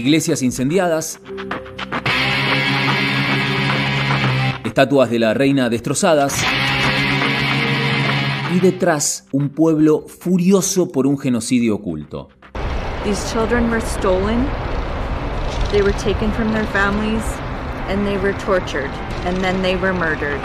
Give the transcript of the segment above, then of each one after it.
Iglesias incendiadas, estatuas de la reina destrozadas y detrás un pueblo furioso por un genocidio oculto. These children were stolen, they were taken from their families, and they were tortured, and then they were murdered.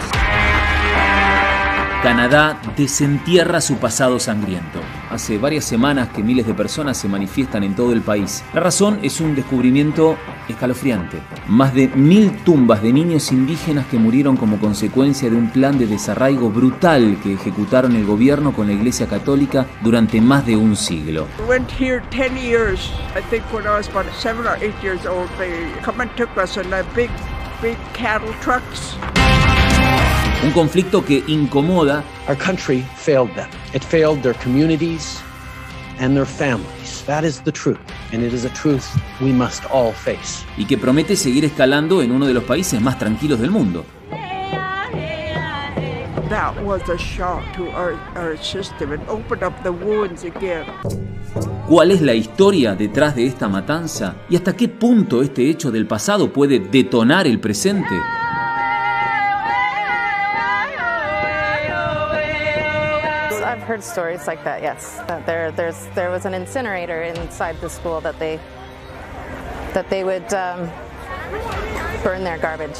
Canadá desentierra su pasado sangriento. Hace varias semanas que miles de personas se manifiestan en todo el país. La razón es un descubrimiento escalofriante. Más de 1000 tumbas de niños indígenas que murieron como consecuencia de un plan de desarraigo brutal que ejecutaron el gobierno con la Iglesia Católica durante más de un siglo. Went here 10 years. I think when I was about 7 or 8 years old, they come and took us in the big cattle trucks. Un conflicto que incomoda. Our country failed them. It failed their communities and their families. That is the truth, and it is a truth we must all face. Y que promete seguir escalando en uno de los países más tranquilos del mundo. That was a shock to our system and opened up the wounds again. ¿Cuál es la historia detrás de esta matanza? ¿Y hasta qué punto este hecho del pasado puede detonar el presente? I've heard stories like that, yes. That there was an incinerator inside the school that they would burn their garbage.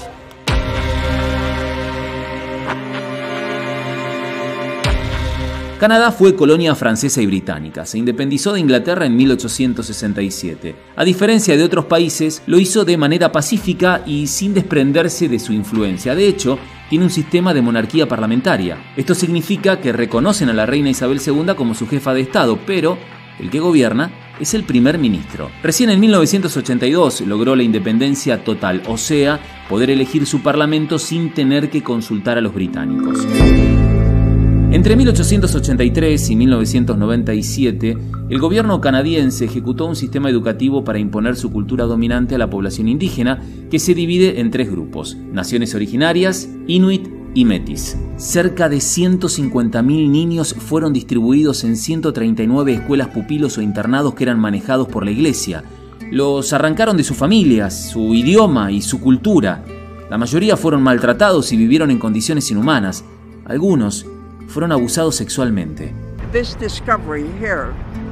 Canadá fue colonia francesa y británica. Se independizó de Inglaterra en 1867. A diferencia de otros países, lo hizo de manera pacífica y sin desprenderse de su influencia. De hecho, tiene un sistema de monarquía parlamentaria. Esto significa que reconocen a la reina Isabel II como su jefa de Estado, pero el que gobierna es el primer ministro. Recién en 1982 logró la independencia total, o sea, poder elegir su parlamento sin tener que consultar a los británicos. Entre 1883 y 1997, el gobierno canadiense ejecutó un sistema educativo para imponer su cultura dominante a la población indígena, que se divide en 3 grupos: naciones originarias, inuit y metis. Cerca de 150.000 niños fueron distribuidos en 139 escuelas pupilos o internados que eran manejados por la iglesia. Los arrancaron de sus familias, su idioma y su cultura. La mayoría fueron maltratados y vivieron en condiciones inhumanas. Algunos fueron abusados sexualmente. This discovery here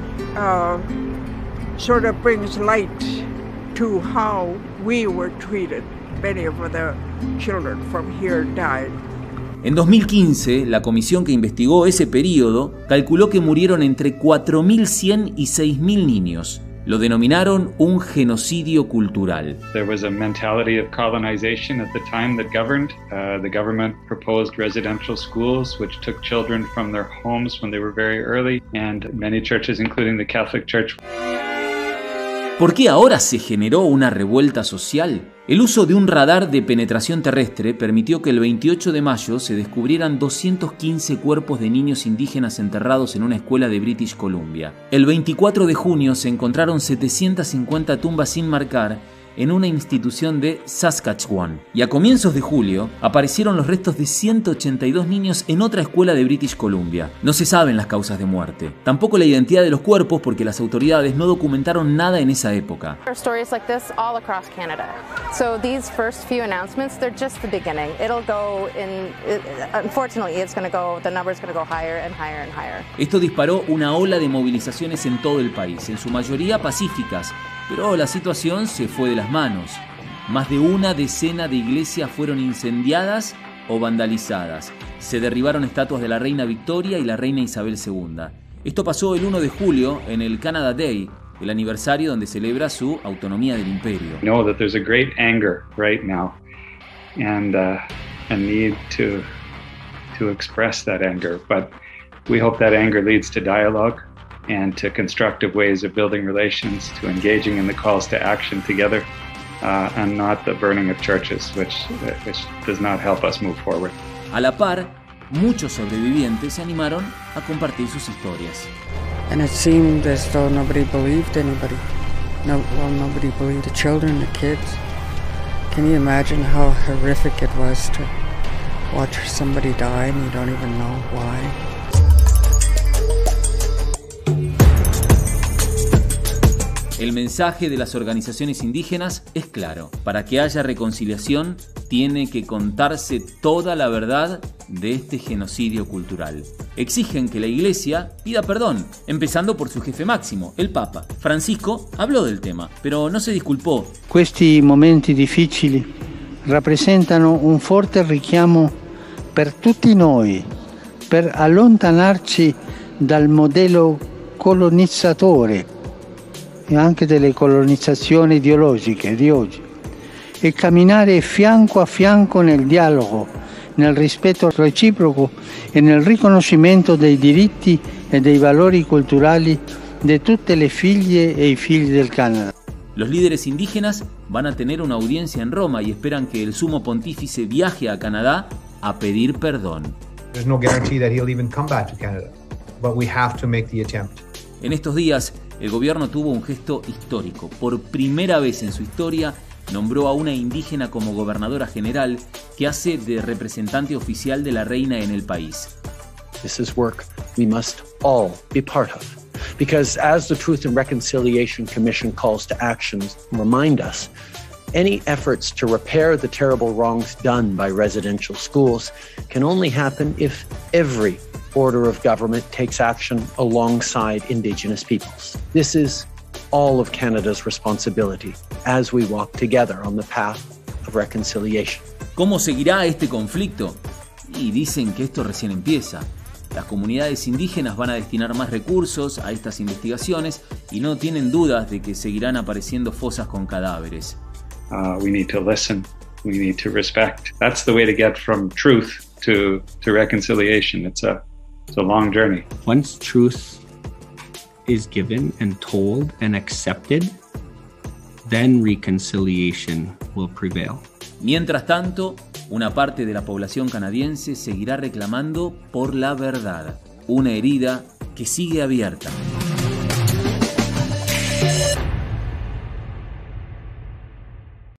sort of brings light to how we were treated. Many of the children from here died. En 2015, la comisión que investigó ese periodo calculó que murieron entre 4.100 y 6.000 niños. Lo denominaron un genocidio cultural. There was a mentality of colonization at the time that governed. The government proposed residential schools which took children from their homes when they were very early, and many churches, including the Catholic Church. ¿Por qué ahora se generó una revuelta social? El uso de un radar de penetración terrestre permitió que el 28 de mayo se descubrieran 215 cuerpos de niños indígenas enterrados en una escuela de British Columbia. El 24 de junio se encontraron 750 tumbas sin marcar en una institución de Saskatchewan. Y a comienzos de julio aparecieron los restos de 182 niños en otra escuela de British Columbia. No se saben las causas de muerte, tampoco la identidad de los cuerpos, porque las autoridades no documentaron nada en esa época. Stories like this all across Canada. So these first few announcements, they're just the beginning. It'll go in, unfortunately, it's going to go, the number's going to go higher and higher and higher. Esto disparó una ola de movilizaciones en todo el país, en su mayoría pacíficas, pero la situación se fue de las manos. Más de una decena de iglesias fueron incendiadas o vandalizadas. Se derribaron estatuas de la reina Victoria y la reina Isabel II. Esto pasó el 1 de julio en el Canada Day, el aniversario donde celebra su autonomía del imperio. I know that there's a great anger right now and a need to express that anger, but we hope that anger leads to dialogue and to constructive ways of building relations, to engaging in the calls to action together, and not the burning of churches, which does not help us move forward. A la par, muchos sobrevivientes se animaron a compartir sus historias. And it seemed as though nobody believed anybody. Nobody believed the children, the kids. Can you imagine how horrific it was to watch somebody die and you don't even know why? El mensaje de las organizaciones indígenas es claro. Para que haya reconciliación, tiene que contarse toda la verdad de este genocidio cultural. Exigen que la Iglesia pida perdón, empezando por su jefe máximo, el Papa. Francisco habló del tema, pero no se disculpó. Questi momenti difficili rappresentano un forte richiamo per tutti noi, per allontanarci dal modello colonizzatore e anche delle colonizzazioni ideologiche di oggi e camminare fianco a fianco nel dialogo, nel rispetto reciproco e nel riconoscimento dei diritti e dei valori culturali di tutte le figlie e i figli del Canada. Los líderes indígenas van a tener una audiencia en Roma y esperan que el sumo pontífice viaje a Canadá a pedir perdón. There's no guarantee that he'll even come back to Canada, but we have to make the attempt. En estos días, el gobierno tuvo un gesto histórico. Por primera vez en su historia, nombró a una indígena como gobernadora general que hace de representante oficial de la reina en el país. This is work we must all be part of. Because as the Truth and Reconciliation Commission calls to actions remind us, any efforts to repair the terrible wrongs done by residential schools can only happen if every order of government takes action alongside Indigenous peoples. This is all of Canada's responsibility as we walk together on the path of reconciliation. ¿Cómo seguirá este conflicto? Y dicen que esto recién empieza. Las comunidades indígenas van a destinar más recursos a estas investigaciones y no tienen dudas de que seguirán apareciendo fosas con cadáveres. We need to listen. We need to respect. That's the way to get from truth to reconciliation. It's a long journey. Once truth is given and told and accepted, then reconciliation will prevail. Mientras tanto, una parte de la población canadiense seguirá reclamando por la verdad, una herida que sigue abierta.